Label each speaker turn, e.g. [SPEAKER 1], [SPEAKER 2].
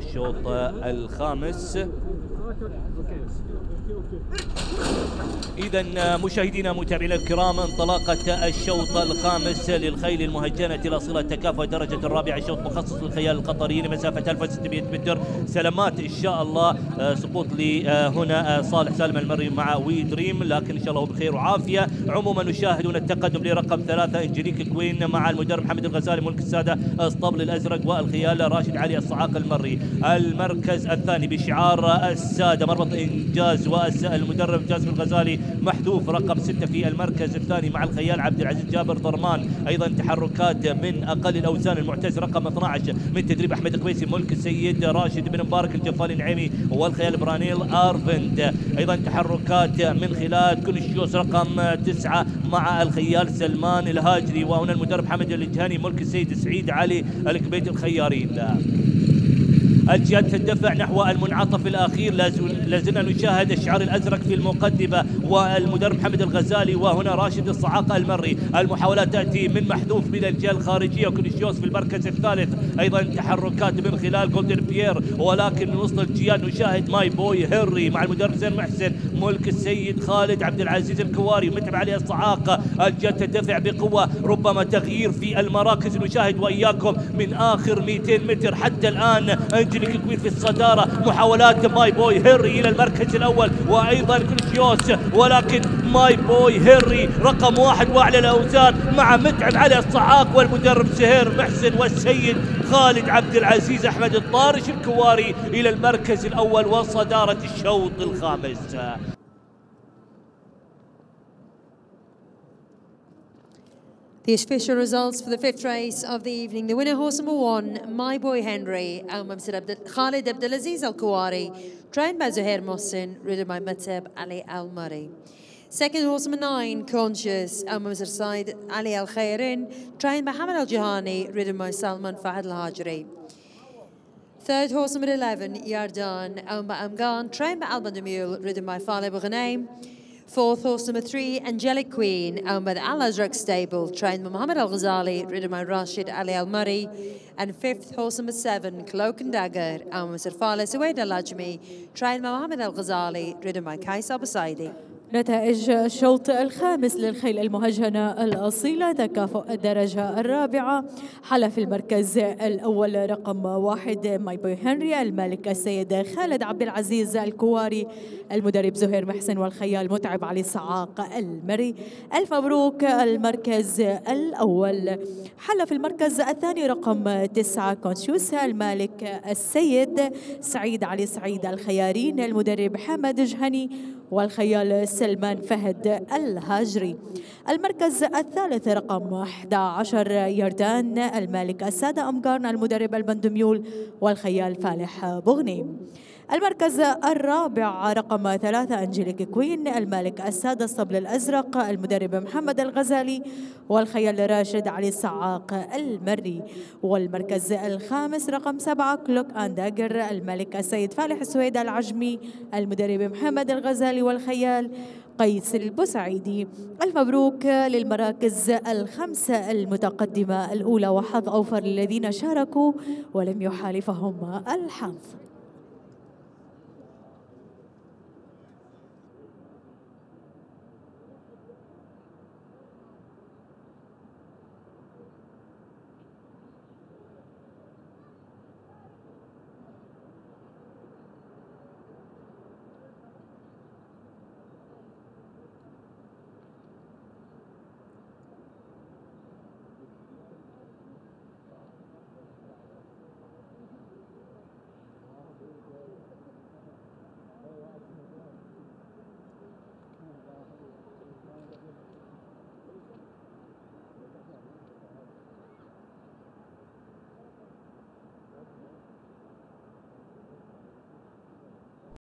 [SPEAKER 1] الشوط الخامس. إذا مشاهدينا متابعينا الكرام، انطلاقة الشوط الخامس للخيل المهجنة الأصيلة تكافؤ الدرجة الرابعة، شوط مخصص للخيال القطري لمسافة 1600 متر. سلامات إن شاء الله. سقوط لي هنا صالح سالم المري مع وي دريم، لكن إن شاء الله هو بخير وعافية. عموما نشاهدون التقدم لرقم 3 انجليك كوين مع المدرب محمد الغزالي ملك السادة اسطبل الأزرق، والخيال راشد علي الصعاق المري. المركز الثاني بشعار السادة مربط إنجاز والمدرب جاسم الغزالي محذوف رقم 6 في المركز الثاني مع الخيال عبد العزيز جابر ضرمان. ايضا تحركات من اقل الاوزان المعتز رقم 12 من تدريب احمد القبيسي ملك السيد راشد بن مبارك الجفالي النعيمي والخيال برانيل ارفند. ايضا تحركات من خلال كونشيوس رقم 9 مع الخيال سلمان الهاجري، وهنا المدرب حمد الجهني ملك السيد سعيد علي الكبيت الخيارين. الجهات تدفع نحو المنعطف الأخير، لازلنا نشاهد الشعار الأزرق في المقدمة والمدرب محمد الغزالي وهنا راشد الصعاق المري. المحاولات تأتي من محذوف من الجهة الخارجية وكونيشيوس في المركز الثالث. أيضا تحركات من خلال جولدن بيير، ولكن من وسط الجهات نشاهد ماي بوي هنري مع المدرب زين محسن ملك السيد خالد عبد العزيز الكواري ومتعب علي الصعاق. الجهات تدفع بقوة، ربما تغيير في المراكز نشاهد وإياكم من آخر 200 متر حتى الآن. انجليك كوين في الصدارة، محاولات ماي بوي هنري إلى المركز الأول وأيضا كونشيوس، ولكن ماي بوي هنري رقم 1 وأعلى الأوزان مع متعب علي الصعاق والمدرب سهير محسن والسيد خالد عبد العزيز أحمد الطارش الكواري إلى المركز الأول وصدارة الشوط الخامس.
[SPEAKER 2] The official results for the fifth race of the evening. The winner, horse number 1, My Boy Henry, Khalid Abdulaziz Al Kuwari, trained by Zuhair Mohsin, ridden by Matab Ali Al Murray. Second, horse number 9, Conscious, Mr. Said Ali Al Khairin, trained by Hamad Al Jihani, ridden by Salman Fahad Al Hajri. Third, horse number 11, Yardan, Amgan, trained by Alban Demule, ridden by Faleh Bughanem. Fourth, horse number 3, Angelic Queen, owned by the Al Azraq stable, trained by Muhammad Al Ghazali, ridden by Rashid Ali Al Murray. And fifth, horse number 7, Cloak and Dagger, owned by Sir Faleh Suwaid Al Ajmi, trained by Muhammad Al Ghazali, ridden by Kais Al Basaidi.
[SPEAKER 3] نتائج الشوط الخامس للخيل المهجنة الأصيلة تكافؤ الدرجة الرابعة. حل في المركز الأول رقم 1 ماي بوي هنري، المالك السيد خالد عبد العزيز الكواري، المدرب زهير محسن والخيال متعب علي الصعاق المري. ألف مبروك المركز الأول. حل في المركز الثاني رقم 9 كونشيوس، المالك السيد سعيد علي سعيد الخيارين، المدرب حمد جهني والخيال سلمان فهد الهاجري. المركز الثالث رقم 11 يردان، المالك السادة أمقارن، المدرب البندميول والخيال فالح بغنيم. المركز الرابع رقم 3 أنجليك كوين، المالك السادة الصبل الأزرق، المدرب محمد الغزالي والخيال راشد علي الصعاق المري. والمركز الخامس رقم 7 كلوك أند داجر، المالك السيد فالح السويد العجمي، المدرب محمد الغزالي والخيال قيس البسعيدي. المبروك للمراكز الخمسة المتقدمة الأولى، وحظ أوفر للذين شاركوا ولم يحالفهم الحظ.